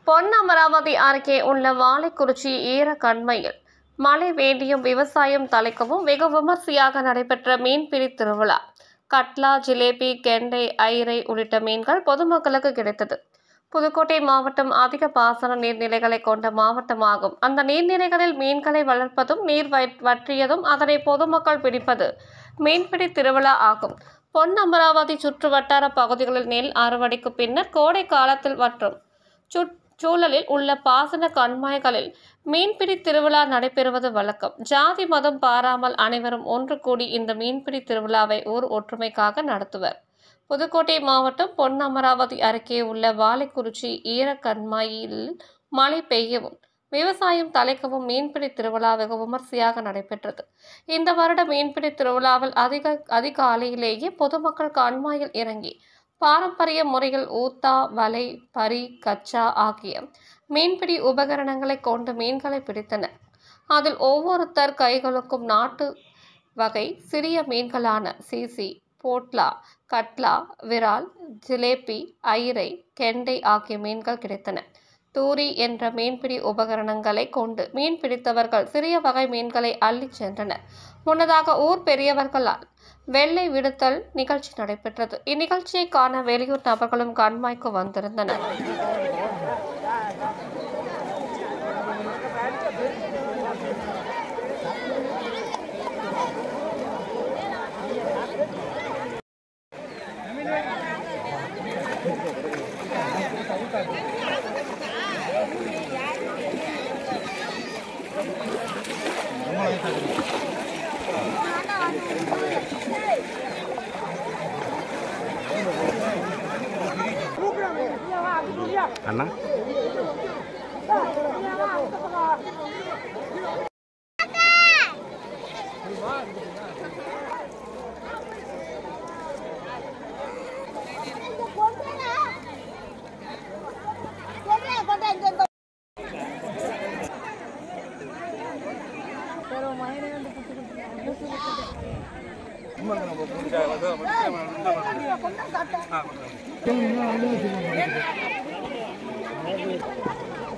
பொன்னமராவதி அருகே உள்ள வாழைக்குறிச்சி ஈரக்கண்மையில் மழை வேண்டியும் விவசாயம் தலைக்கவும் வெகு விமர்சையாக நடைபெற்ற மீன்பிடி திருவிழா. கட்லா, ஜிலேபி, கெண்டை, ஐரை உள்ளிட்ட மீன்கள் பொதுமக்களுக்கு கிடைத்தது. புதுக்கோட்டை மாவட்டம் அதிக பாசன நீர்நிலைகளை கொண்ட மாவட்டமாகும். அந்த நீர்நிலைகளில் மீன்களை வளர்ப்பதும் நீர் வற்றியதும் அதனை பொதுமக்கள் பிடிப்பது மீன்பிடி திருவிழா ஆகும். பொன்னமராவதி சுற்று வட்டார பகுதிகளில் நெல் அறுவடைக்கு பின்னர் கோடை காலத்தில் மற்றும் சூழலில் உள்ள பாசன கண்மாய்களில் மீன்பிடி திருவிழா நடைபெறுவது வழக்கம். ஜாதி மதம் பாராமல் அனைவரும் ஒன்று கூடி இந்த மீன்பிடி திருவிழாவை ஊர் ஒற்றுமைக்காக நடத்துவர். புதுக்கோட்டை மாவட்டம் பொன்னமராவதி அருகே உள்ள வாழைக்குறிச்சி ஈரக்கண்மாயில் மழை பெய்யவும் விவசாயம் தலைக்கவும் மீன்பிடி திருவிழா வெகு விமர்சையாக நடைபெற்றது. இந்த வருட மீன்பிடி திருவிழாவில் அதிகாலையிலேயே பொதுமக்கள் கண்மாயில் இறங்கி பாரம்பரிய முறையில் ஊத்தா, வலை, பரி, கச்சா ஆகிய மீன்பிடி உபகரணங்களை கொண்டு மீன்களை பிடித்தனர். அதில் ஒவ்வொருத்தர் கைகளுக்கும் நாட்டு வகை சிறிய மீன்களான சீசி, போட்லா, கட்லா, விரால், ஜிலேபி, ஐரை, கெண்டை ஆகிய மீன்கள் கிடைத்தன. தூரி என்ற மீன்பிடி உபகரணங்களை கொண்டு மீன் பிடித்தவர்கள் சிறிய வகை மீன்களை அள்ளிச் சென்றனர். முன்னதாக ஊர் பெரியவர்களால் வெள்ளை விடுத்தல் நிகழ்ச்சி நடைபெற்றது. இந்நிகழ்ச்சியை காண வெளியூர் நபர்களும் கண்மாய்க்கு வந்திருந்தனர். அண்ணா Gracias.